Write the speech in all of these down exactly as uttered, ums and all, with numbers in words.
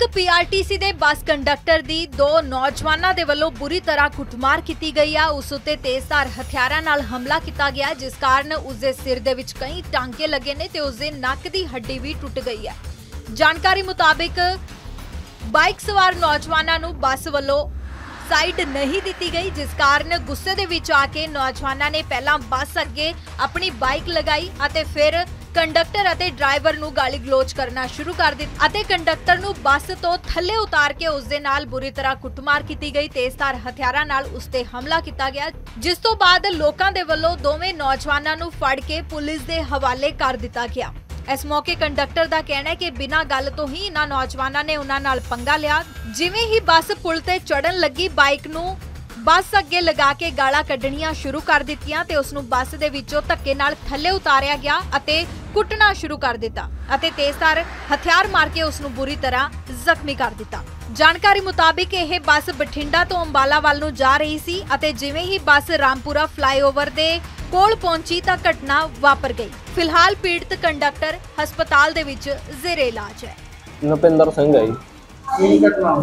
PRTC दे bus conductor दी दो नौजवानों दे वल्लों बुरी तरह कुटमार की गई है। उस उत्ते तेजधार हथियारां नाल हमला किया गया, जिस कारण उसके सिर दे विच कई टांके लगे ने ते उसके नक दी हड्डी भी टुट गई है। जानकारी मुताबिक बाइक सवार नौजवानों नूं बस वल्लों साइड नहीं दी गई, जिस कारण गुस्से दे विच आके नौजवानों ने पहला बस अगे अपनी बाइक लगाई अते फिर कंडक्टर अते ड्राइवर नूं गाली गलोच करना शुरू कर दिता अते कंडक्टर नूं बस तो थल्ले उतार के उस दे नाल बुरी तरह कुटमार की गई। तेजधार हथियारां नाल उस ते हमला किया गया, जिस तो बाद लोकां दे वल्लों दोवें नौजवानां नूं फड़ के पुलिस दे हवाले कर दिता गया। इस मौके कंडक्टर का कहना है कि बिना गल तो ही इन्हां नौजवानों ने उन्हां नाल पंगा लिया। जिवें ही बस पुल ते चढ़न लगी, बाइक नूं बस अगे लगा के गालां कड्ढणियां शुरू कर दित्तियां ते उसनूं बस दे विचों धक्के नाल थल्ले उतारिया गया अते कुटना शुरू कर दिता अते तेजधार हथियार मार के उसनूं बुरी तरह जख्मी कर दिता। जानकारी मुताबिक यह बस बठिंडा तो अंबाला वाल नूं जा रही सी अते जिवें ही बस रामपुरा फ्लाईओवर दे कोल पहुंची तां घटना वापर गई। फिलहाल पीड़ित कंडक्टर हस्पताल दे विच ज़ेरे इलाज है। नपिंदर सिंह है जी।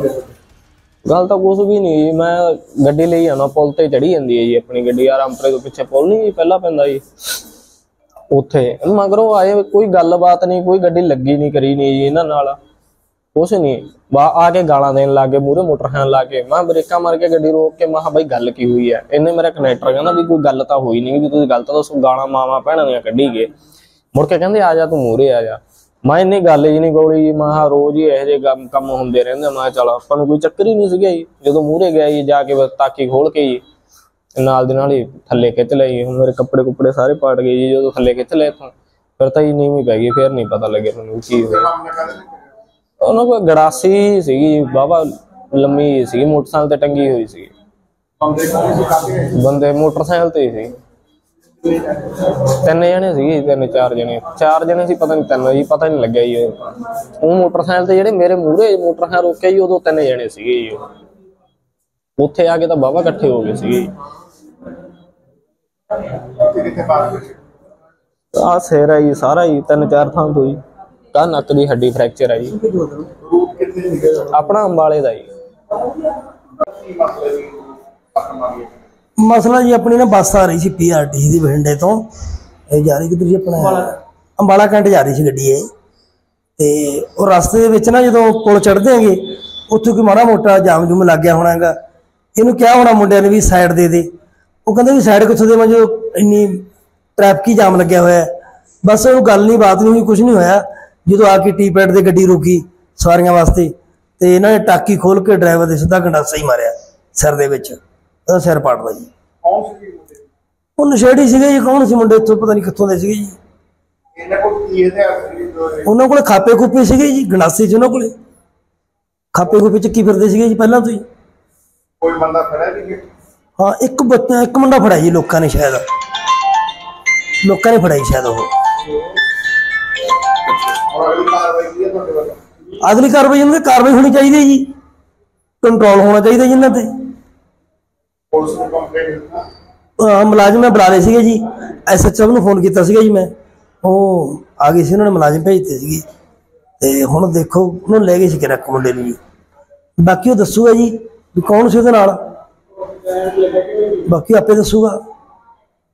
गल तो कुछ भी नहीं, मैं गड्डी ले आना पुल ते चढ़ी जाती है जी अपनी गड्डी। रामपुरे तो पिछे पुल नहीं पहला पैंदा जी, उत्थे मगरों आए कोई गलबात नहीं, कोई गड्डी लगी नहीं करी नहीं जी, इन्हां नाल कुछ नहीं। वाह आके गालां देन लग गए, मूहरे मोटरसाइकिल ला के। मैं ब्रेकां मार के गड्डी रोक के मैं बई गल की हुई है। इन्हें मेरा कनैक्टर कहना भी कोई गल तो हुई नहीं, भी तुसीं गल तो दसो। गालां मावां भैणां दियां कड्ढी गए, मुड़ के कहंदे आ जा तू मूहरे आ जा। मैं इन्नी गल ही नहीं गौली जी, मैं रोज ही यह जे कम होंदे रहिंदे। मैं चल आपां नूं कोई चक्कर ही नहीं सीगा जी। जदों मूहरे गया जी जाके बस ताकी खोल के जी नाल दे नाल ही थल्ले खिच लई। मेरे कपड़े कुपड़े सारे पाट गए जी। जो थल्ले खिच लए इत्थों फिर तां जी नीवीं पै गई। फिर नहीं पता लगे मैनूं की उन्हां कोल गड़ासी सीगी बाबा लम्मी सीगी, मोटरसाइकिल ते टंगी हुई सी। बंदे मोटरसाइकिल ते ही सी, तीन जने सीगे, तीन चार जने चार जने सी, पता नहीं तीन जी, पता नहीं लग्या जी। वो मोटरसाइकिल ते जेहड़े मेरे मूहरे मोटरसाइकिल रोके जी उदों तीन जने सीगे जी। उत्थे आके तां बाबा इकट्ठे हो गए सीगे। आ सिर है जी सारा जी, तीन चार थां तो जी। का नक दी हड्डी फ्रैक्चर है जी। अपना अंबाले दा जी। मसला जी अपनी ना बस आ रही सी पीआरटीसी दी बठिंडे तो जा रही किधर जी अपना अंबाला कैंट जा रही सी गड्डी ये ते और रास्ते दे विच ना जदों पुल चढ़दे हैगे उत्थे कोई माड़ा मोटा जाम जूम लग गया होना हैगा। इहनूं क्या होना मुंडिਆਂ ने भी साइड दे दे, वो कहंदे भी साइड कित्थों देवां जो इन्नी ट्रैफिक जाम लग्या होया। बस वो गल नहीं बात नहीं हुई, कुछ नहीं होया। जो आके टी पैड से गड्डी रोकी सवारियां वास्ते तो इन्होंने टाकी खोल के ड्राइवर ने सीधा गंडासा ही मारिया सिर दे विच, सिर पाटदा जी। वो नशेड़ी सीगे जी, कौन सी मुंडे इत्थों पता नहीं कित्थों दे सीगे जी। उन्होंने कोले खापे खूपे सीगे जी, गंडासे च उन्होंने कोले खापे खूपे चक्की फिरदे सीगे जी पहलां तो ही। कोई बंदा फड़िया नहीं? हाँ एक बच्चा एक मुंडा फड़िया जी, लोकां ने शायद लोकां ने फड़िया शायद। वो अगली कार्रवाई इन्होंने कार्रवाई होनी चाहिए जी, कंट्रोल होना चाहिए जिन्हों ते। मुलाजिम मैं बुला रहे जी, एस एच ओ नूं फोन किया जी मैं, वो आ गए सी, उन्होंने मुलाजिम भेजते सी ते हुण देखो उन्होंने लै गए सी किरक मुंडे नूं जी। बाकी वो दसूगा जी भी कौन सी उहदे नाल, बाकी आपे दसूगा।